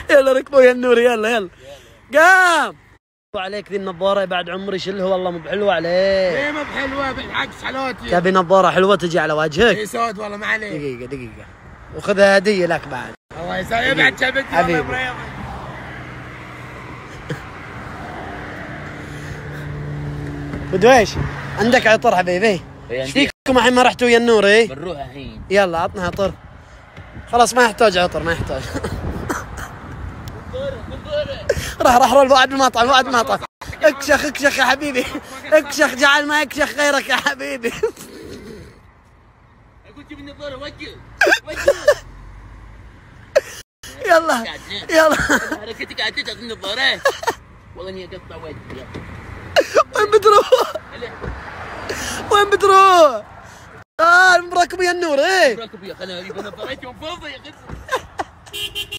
يلا ركبوا يا النور يلا يلا قام عليك ذي النظاره بعد عمري شله والله مو بحلوه عليك. ليه ما بحلوه بالعكس حلوتي. تبي نظاره حلوه تجي على وجهك؟ اي سود والله ما عليك. دقيقه دقيقه وخذها هديه لك بعد. الله يسلمك بعد شبك حبيبي. بدويش عندك عطر حبيبي؟ ايش فيكم الحين ما رحتوا ويا النور؟ ايه بنروح الحين. يلا عطنا عطر. خلاص ما يحتاج عطر ما يحتاج. راح بعد المطعم بعد المطعم. اكشخ اكشخ يا حبيبي اكشخ جعل ما يكشخ غيرك يا حبيبي. اقول جيب النظاره وجه يلا يلا حركتك قاعد تجعل النظاره والله اني اقطع وجهي. وين بتروح؟ وين بتروح؟ مركب يا النور ايه؟ مركب يا خليني اجيب نظارتي وفوضى يا